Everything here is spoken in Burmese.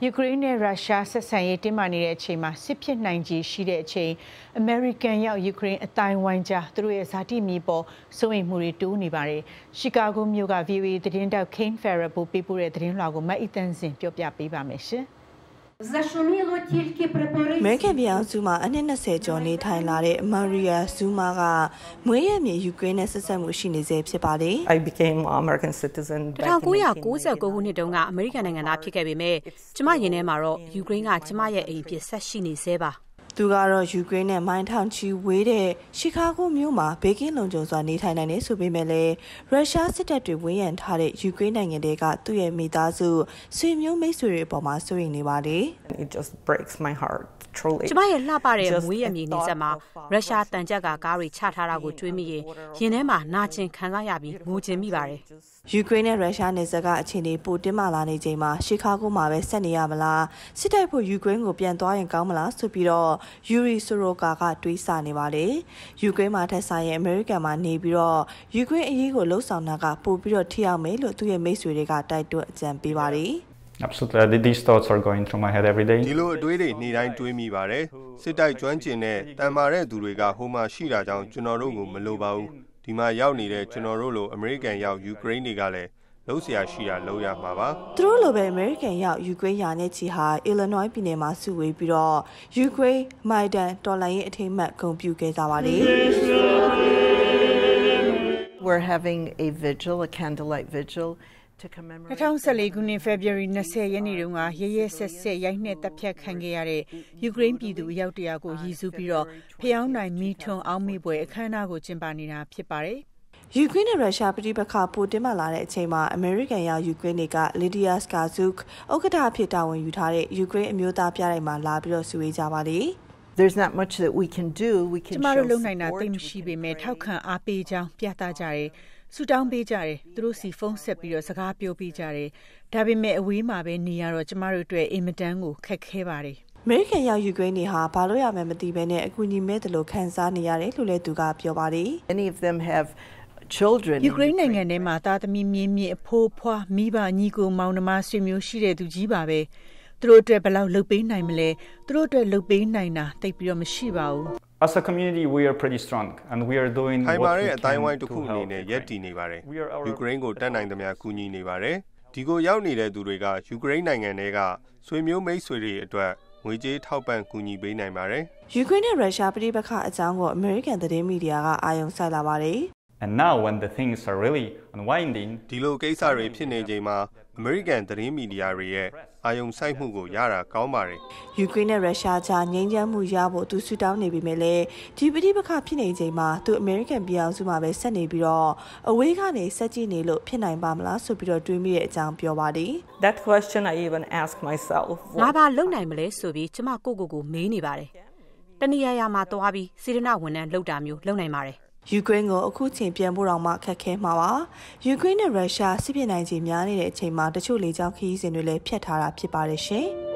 ယူကရိန်းနဲ့ရုရှားဆက်ဆံရေးတင်းမာနေတဲ့အချိန်မှာစစ်ဖြစ်နိုင်ခြေရှိတဲ့အချိန်အမေရိကန်ရောက်ယူကရိန်းအတိုင်းဝိုင်းကြားသူတို့ရဲ့ဇာတိမြေပေါ်စိုးရိမ်မှုတွေတိုးနေပါတယ်။ရှီကာဂိုမြို့က VOA သတင်းတောက် Kane Farrer ပို့ပေးပို့တဲ့သတင်းလွှာကိုမတ်အီတန်စင်ပြောပြပေးပါမယ်ရှင်။အမေရိကန်ပြည်အောင်စုမှာအနှစ်20ကျော်နေထိုင်လာတဲ့မာရီယာဇူမာကမွေးရမြေယူကရိန်းနဲ့ဆက်ဆက်မှုရှိနေစေဖြစ်ပါတယ်။ I became American citizen 1999 ခုနှစ်တုန်းကအမေရိကန်နိုင်ငံသားဖြစ်ခဲ့ပေမဲ့ကျမရင်ထဲမှာတော့ယူကရိန်းကကျမရဲ့အိမ်ဖြစ်ဆက်ရှိနေသေးပါသူကတော့ယူကရိန်းနဲ့မိုင်းထောင်ချီဝေးတဲ့ရှီကာဂိုမြို့မှာဘေကင်းလုံခြုံစွာနေထိုင်နိုင်နေဆိုပေမဲ့လည်းရုရှားစစ်တပ်တွေဝန်းရံထားတဲ့ယူကရိန်းနိုင်ငံတွေကသူ့ရဲ့မိသားစုဆွေမျိုးမိတ်ဆွေတွေအပေါ်မှာစိုးရိမ်နေပါတယ်။ It just breaks my heart. ကျမရဲ့လှပတဲ့မွေးရမြေနေဆက်မှာရုရှားတန်ကြပ်ကားတွေချထားတာကိုတွေးမိရင်ရင်ထဲမှာနာကျင်ခံစားရပြီးငိုချင်မိပါတယ်။ယူကရိန်းနဲ့ရုရှားနယ်စပ်ကအခြေအနေပိုတင်းမာလာနေချိန်မှာရှီကာဂိုမှာပဲဆက်နေရမလားစစ်တပ်ဖို့ယူကရိန်းကိုပြန်သွားရင်ကောင်းမလားဆိုပြီးတော့ယူရီဆိုရိုကာကတွေးဆနေပါတယ်။ယူကရိန်းမှာထက်ဆိုင်ရင်အမေရိကန်မှာနေပြီးတော့ယူကရိန်းအရေးကိုလှုပ်ဆောင်တာကပိုပြီးတော့ထိရောက်မယ်လို့သူ့ရဲ့မိတ်ဆွေတွေကတိုက်တွန်းအကြံပေးပါတယ်။ Absolutely, these thoughts are going through my head every day. ဒီလိုအတွေးတွေနေ့တိုင်းတွေးမိပါတယ်စစ်တိုက်ကျွမ်းကျင်တဲ့တန်မာတဲ့သူတွေကဟိုမှာရှိတာကြောင့်ကျွန်တော်တို့ကိုမလိုပါဘူးဒီမှာရောက်နေတဲ့ကျွန်တော်တို့လိုအမေရိကန်ရောက်ယူကရိန်းတွေကလည်းလှုပ်ရှားရှိတာလှုပ်ရမှာပါသူတို့လိုပဲအမေရိကန်ရောက်ယူကရိန်းယာနဲ့ချီဟာအီလီနွိုင်းပြည်နယ်မှာစုဝေးပြီးတော့ယူကရိန်းမိုင်ဒန်တော်လိုင်းရဲ့အထိမ်းအမှတ်ဂုဏ်ပြုခဲ့ကြပါတယ် We're having a vigil, a candlelight vigil. 2014 ခုနှစ် February 20 ရက်နေ့တုန်းကရဲရဲဆက်ဆက်ရိုက်နှက်တပ်ဖြတ်ခံခဲ့ရတဲ့ယူကရိန်းပြည်သူအယောက်100ကိုရည်စူးပြီးတော့ဖျောင်းနိုင်မီထွန်းအောင်မေပွဲအခမ်းအနားကိုကျင်းပနေတာဖြစ်ပါတယ်။ယူကရိန်းနဲ့ရုရှားပြည်ပခါပိုတင်းမာလာတဲ့အချိန်မှာအမေရိကန်ရောက်ယူကရိန်းတွေကလီဒီယာစကာဇုခ်ဥက္ကဋ္ဌအဖြစ်တာဝန်ယူထားတဲ့ယူကရိန်းအမျိုးသားပြတိုက်မှာလာပြီးတော့စုဝေးကြပါလေ။ There's not much that we can do. We can ကျမတို့လုံနိုင်တာသိမရှိပေမဲ့ထောက်ခံအားပေးကြောင်းပြသကြတယ်ဆူတောင်းပေးကြတယ်သူတို့စီဖုန်းဆက်ပြီးတော့စကားပြောပေးကြတယ်ဒါပေမဲ့အဝေးမှာပဲနေရတော့ကျမတို့အတွက်အင်မတန်ကိုခက်ခဲပါတယ်အမေရိကန်ရောက်ယူကရိန်းတွေဟာဘာလို့ရမယ်မသိဘဲနဲ့အကူအညီမဲ့တယ်လို့ခံစားနေရတယ်လို့လည်းသူကပြောပါတယ် Many of them have children ယူကရိန်းနိုင်ငံထဲမှာသားသမီးမြင်းမြင့်အဖိုးဖွားမိဘညီကိုမောင်နှမဆွေမျိုးရှိတဲ့သူကြီးပါပဲသူတို့အတွက်ဘယ်လောက်လုပ်ပေးနိုင်မလဲသူတို့အတွက်လုပ်ပေးနိုင်တာတိတ်ပြီးတော့မရှိပါဘူး As a community, we are pretty strong, and we are doing what we can. ဟိုင်မာရဲ့အတိုင်းဝိုင်းတစ်ခုအနေနဲ့ရပ်တည်နေပါတယ်။ယူကရိန်းကိုတတ်နိုင်သမျှကူညီနေပါတယ်။ဒီကိုရောက်နေတဲ့သူတွေကယူကရိန်းနိုင်ငံတွေကဆွေမျိုးမိတ်ဆွေတွေအတွက်ငွေကြေးထောက်ပံ့ကူညီပေးနိုင်ပါတယ်။ယူကရိန်းနဲ့ရုရှားပြည်ပခအကြောင်းကိုအမေရိကန်သတင်းမီဒီယာကအာရုံစိုက်လာပါတယ်။ And now, when the things are really unwinding, ဒီလိုကိစ္စတွေဖြစ်နေချိန်မှာအမေရိကန်သတင်းမီဒီယာတွေရဲ့အာရုံစိုက်မှုကိုရတာကောင်းပါတယ်။ယူကရိန်းနဲ့ရုရှားကြားငြိမ်းချမ်းမှုရဖို့သူဆုတောင်းနေပေမဲ့လည်းဒီပြည်ပခဖြစ်နေချိန်မှာသူအမေရိကန်ပြည်အောင်စုမှာပဲဆက်နေပြီးတော့အဝေးကနေဆက်ကြည့်နေလို့ဖြစ်နိုင်ပါမလားဆိုပြီးတော့တွေးမိတဲ့အကြောင်းပြောပါတယ် That question I even ask myself. ငါဘာလုပ်နိုင်မလဲဆိုပြီးကျမကိုမေးနေပါတယ်တနည်းအားမှာသွားပြီးစေတနာဝန်ထမ်းလုပ်တာမျိုးလုပ်နိုင်ပါတယ်ယူကရိန်းကိုအခုချိန်ပြန်ဖို့တော့မှခက်ခဲမှာပါယူကရိန်းနဲ့ရုရှားစစ်ဖြစ်နိုင်ခြေများနေတဲ့အချိန်မှာတချို့လေကြောင်းခရီးစဉ်တွေလည်းဖျက်ထားတာဖြစ်ပါတယ်ရှင်